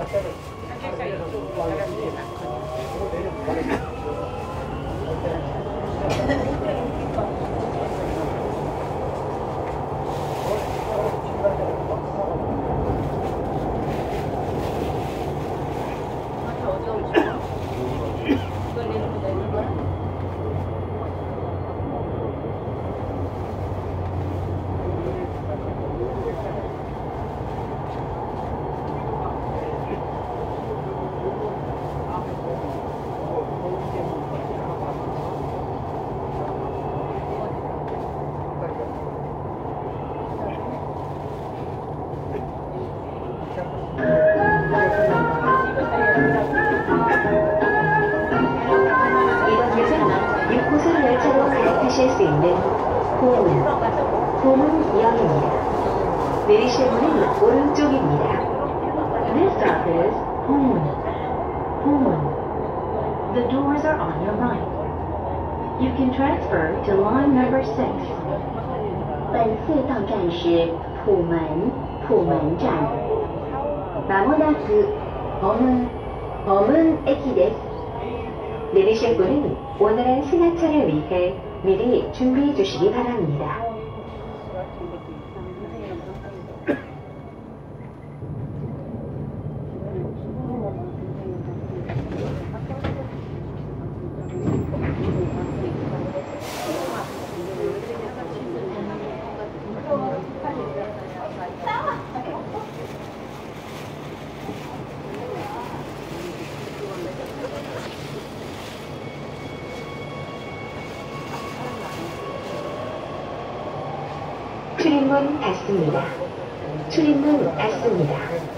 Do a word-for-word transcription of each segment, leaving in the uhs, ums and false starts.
타실 수 있는 호문, 호문역입니다. 내리실 문은 오른쪽입니다. This stop is 호문, 호문. The doors are on your right. You can transfer to line number six. 本次到站是普门，普门站。まもなくホ문, 호문駅です。 내리실 분은 오늘은 승하차를 위해 미리 준비해 주시기 바랍니다. 출입문 닫습니다. 출입문 닫습니다.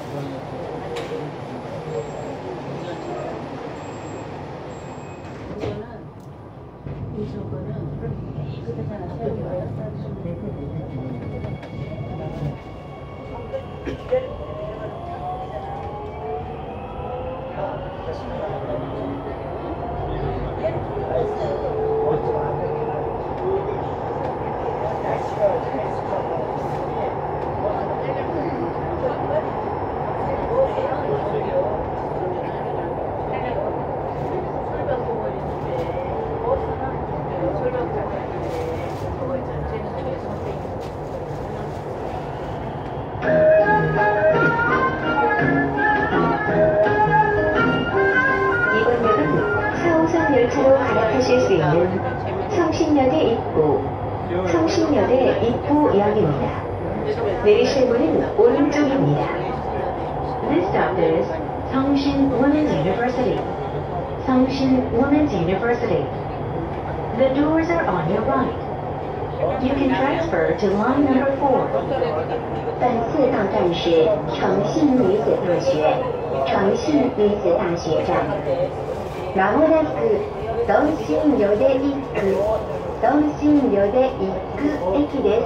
열차로 갈아타실 수 있는 성신여대 입구, 성신여대 입구역입니다. 내리실 문은 오른쪽입니다. This stop is Seongshin Women's University. Seongshin Women's University. The doors are on your right. You can transfer to line number four. 本次到站是诚信女子大学，诚信女子大学站。 まもなく送信予で一区、送信予で一区駅です。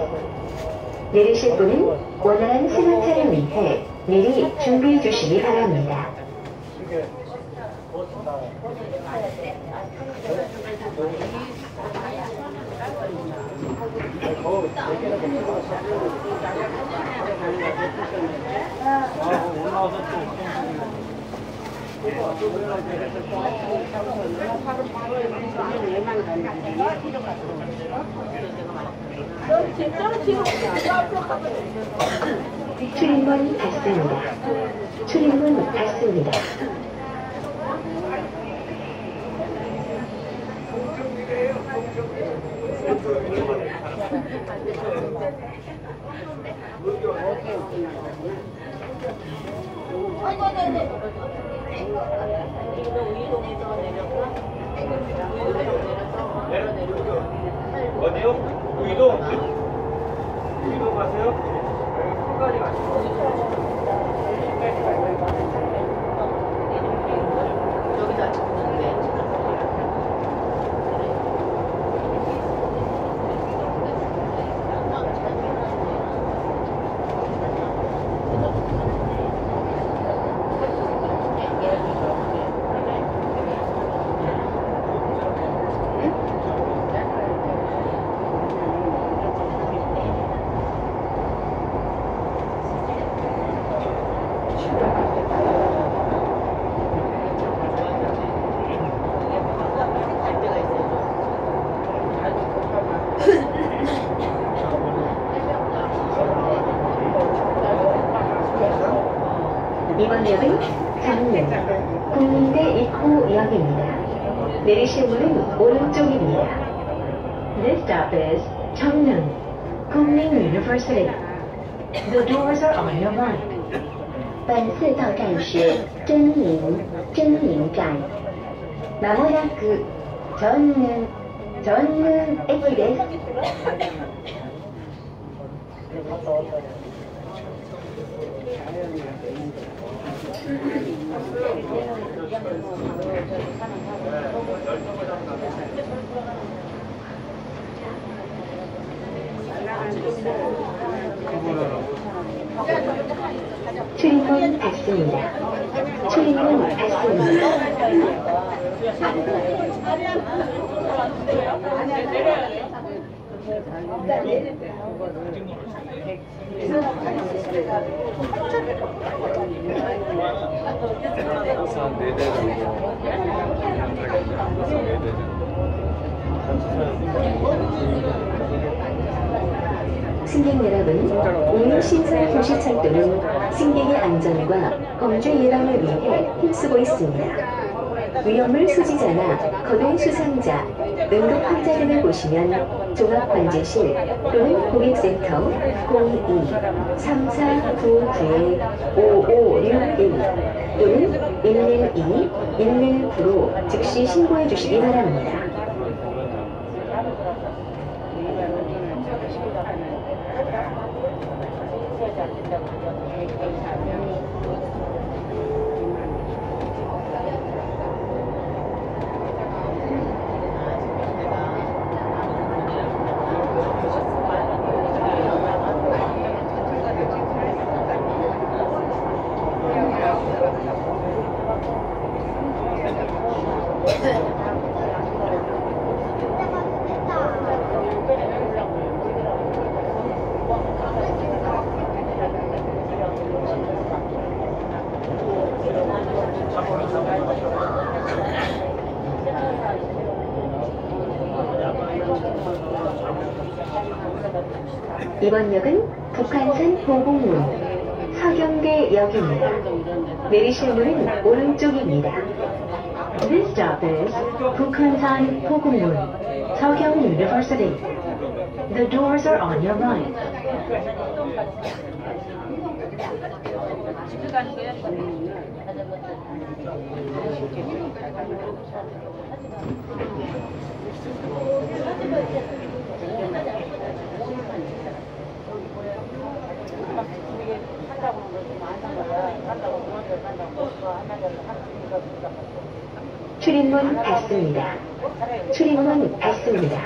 내리실 분은 원활한 승하차를 위해 미리 준비해 주시기 바랍니다. 출입문 닫습니다. 출입문 닫습니다. 어디요? 우이동? 우이동 가세요? 끝까지 가세요. 이번 역은 정릉, 국민대 입구역입니다. 내리실 문은 오른쪽입니다. This stop is 정릉, 국민 University. The doors are on your right. 本次到站是真宁真宁站。まもなく전릉 전릉駅です。 출입문 닫습니다. 출입문 닫습니다. 승객 여러분, 오늘 신설 도시철도는 승객의 안전과 범죄 예방을 위해 힘쓰고 있습니다. 위험물 소지자나 거동 수상자, 응급 환자 등을 보시면 종합관제실 또는 고객센터 공이 삼사구구 오오육일 또는 일일이 일일구로 즉시 신고해 주시기 바랍니다. 이번 역은 북한산 보국문 서경대역입니다. 내리실 문은 오른쪽입니다. This stop is 북한산 보국문 서경 University. The doors are on your right. 출입문 닫습니다. 출입문 닫습니다.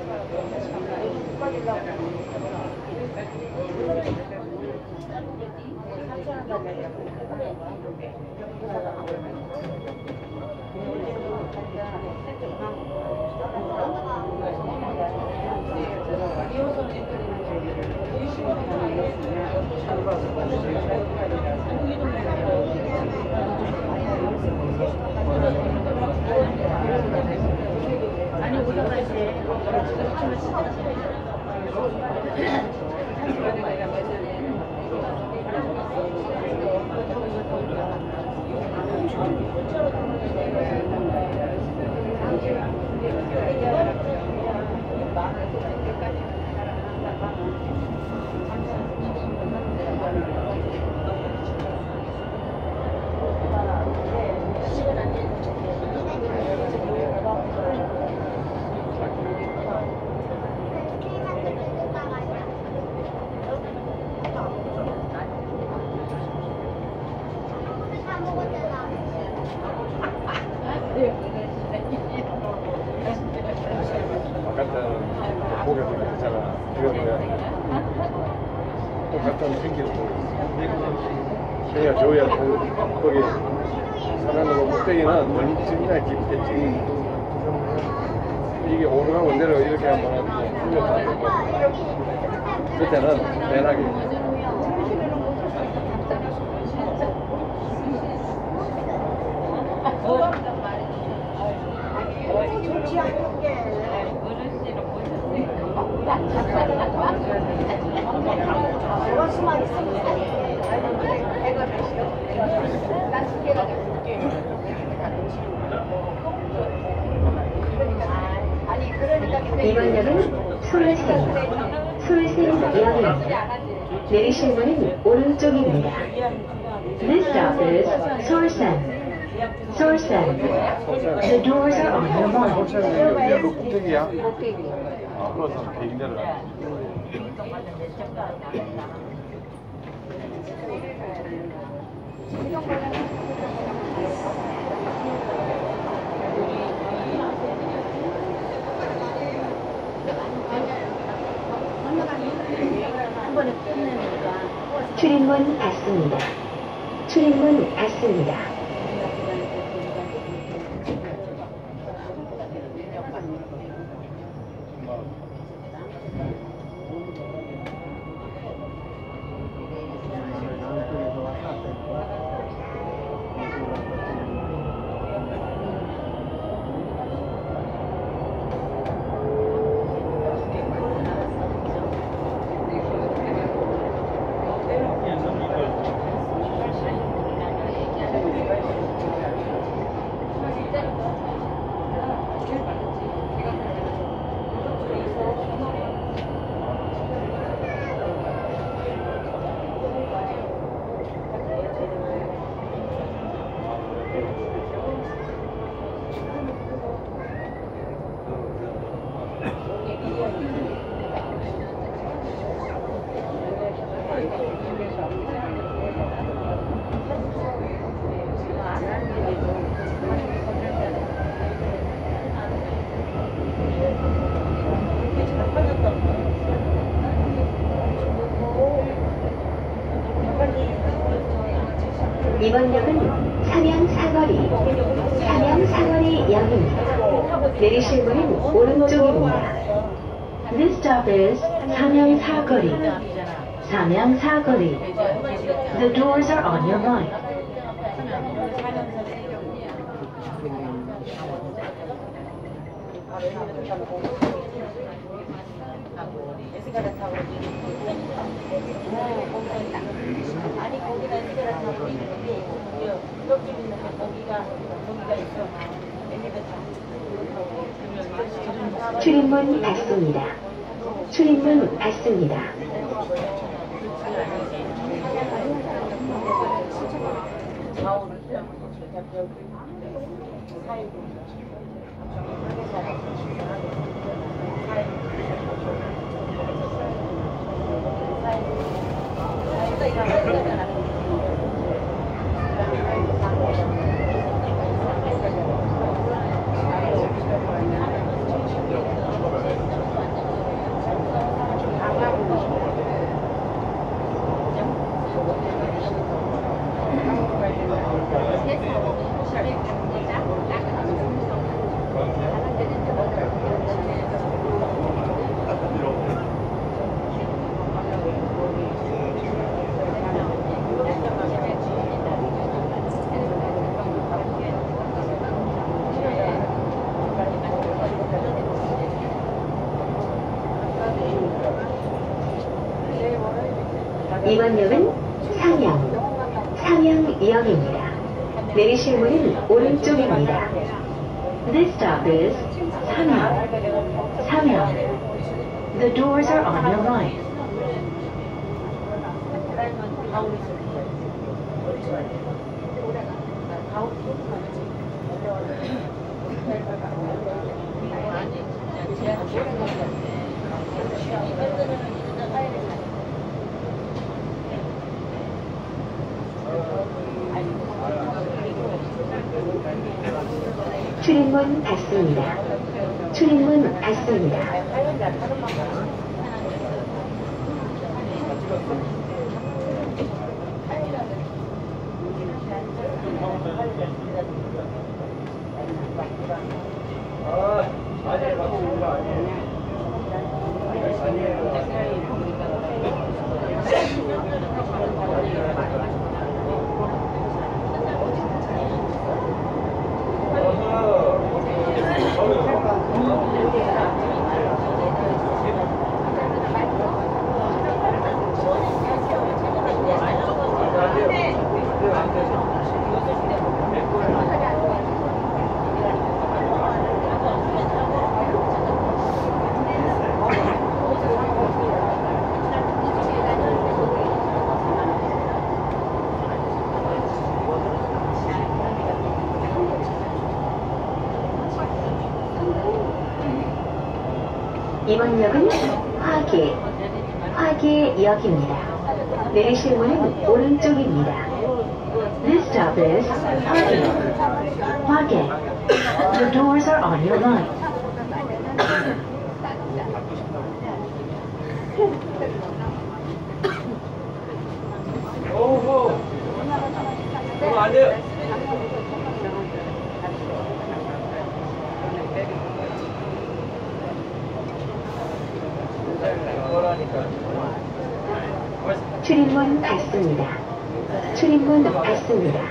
똑같은 생기를 그러니까 줘야 거기 사람하고 꼭대기는 멀리쯤이나 깊겠지. 이게 오르가고 내려 이렇게 한번 하면 그때는 매나게. 수만 있으면 역은 솔샘, 솔샘역입니다. 내리실 문은 오른쪽입니다. This stop is 솔샘. 솔샘. The doors are on your right. 솔직히 여기야? 꼭대기야? 아, 그래서 개인 내려가. 출입문 닫습니다. 출입문 닫습니다. 이번 역은 삼양사거리, 삼양사거리역입니다. 내리실 문은 오른쪽입니다. This stop is 삼양사거리, 삼양사거리. The doors are on your right. 아니 거기다 에스카레이터 타고 있는데 옆집 있는데 거기가 거기가 있어. 엘리베이터. 출입문 닫습니다. 출입문 닫습니다. 이번 역은 상양, 상양역입니다. 내리실 문은 오른쪽입니다. This stop is 상양, 상양. The doors are on your right. 출입문 닫습니다. 출입문 닫습니다. 이번 역은 화계, 화계역입니다. 내리실 문은 오른쪽입니다. This stop is 화계, 화계. The doors are on your right. 오호. 그럼 안 돼요. 출입문 닫습니다. 출입문 닫습니다.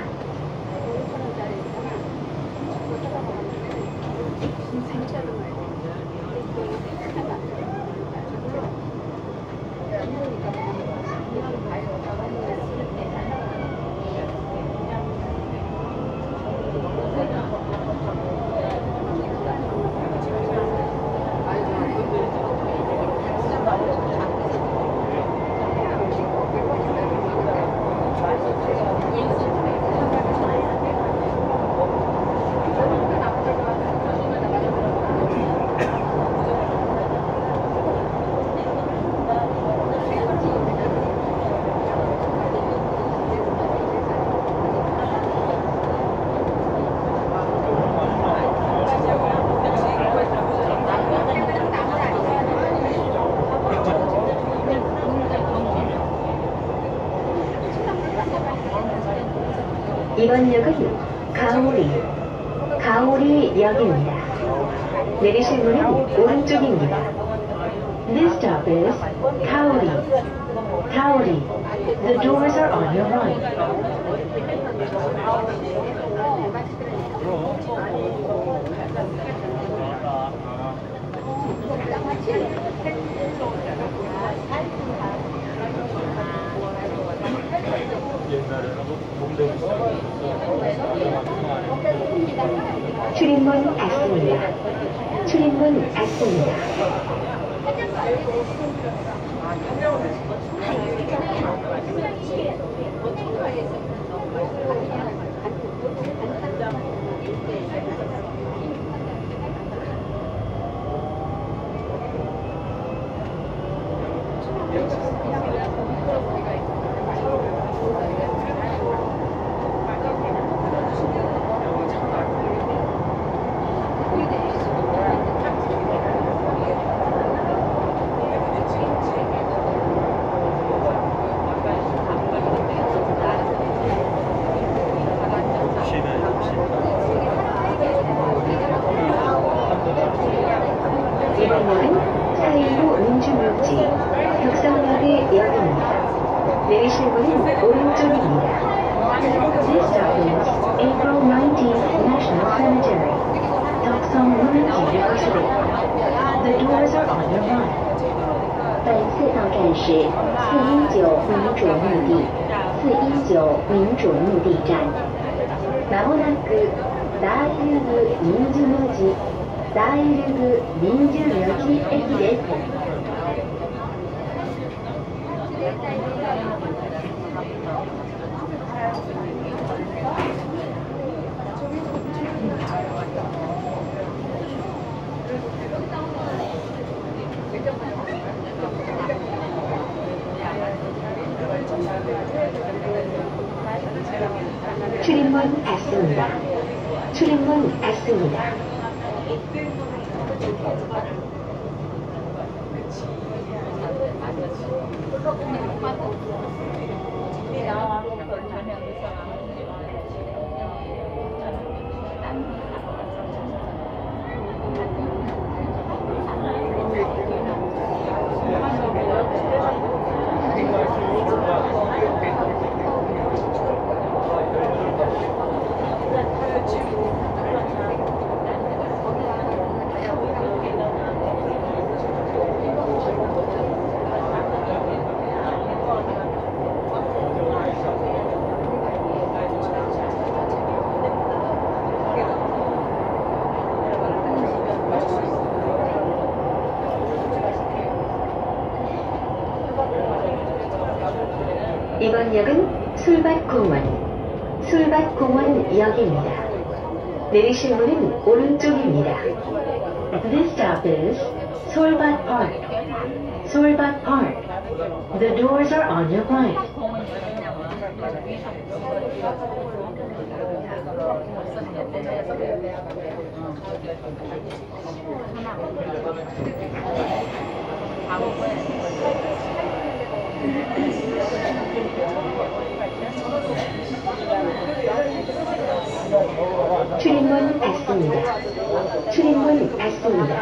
이번 역은 가오리, 가오리역입니다. 내리실 문은 오른쪽입니다. This stop is Kaori, Kaori. The doors are on your right. 출입문 닫습니다. 출입문 닫습니다. 이번 역은 사일구 민주묘지, 덕성역의 역입니다. 내리실 문은 오른쪽입니다. This stop is April nineteenth National Cemetery, Deokseong University. The doors are on your right. 本次到站是四一九民主墓地，四一九民主墓地站。まもなくサイルグ民主묘地、サイルグ民主묘地駅です。 출입문 닫습니다. 출입문 닫습니다. 이번 역은 술밭공원, 술밭공원역입니다. 내리실 문은 오른쪽입니다. This stop is Solbat Park. Solbat Park. The doors are on your right. 출입문 닫습니다. 출입문 닫습니다.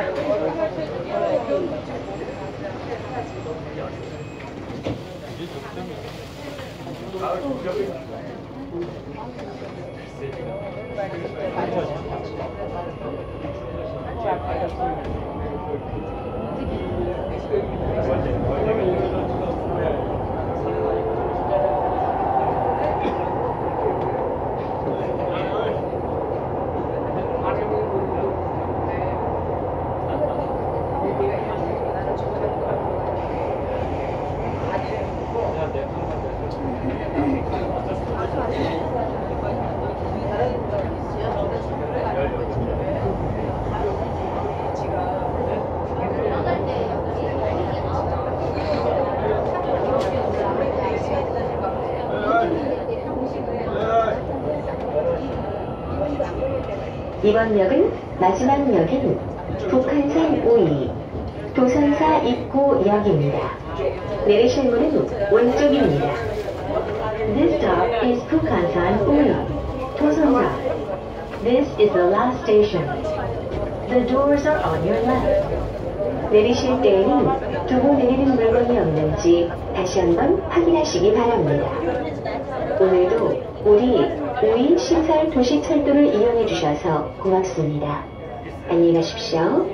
이번 역은 마지막 역인 북한산 오 이 도선사 입구역입니다. 내리실 문은 왼쪽입니다. This stop is Bukhansan 오 이, 도선사. This is the last station. The doors are on your left. 내리실 때에는 두고 내리는 물건이 없는지 다시 한번 확인하시기 바랍니다. 오늘도 우리 오 이 신설 도시철도를 이용해 주셔서 고맙습니다. 안녕히 가십시오.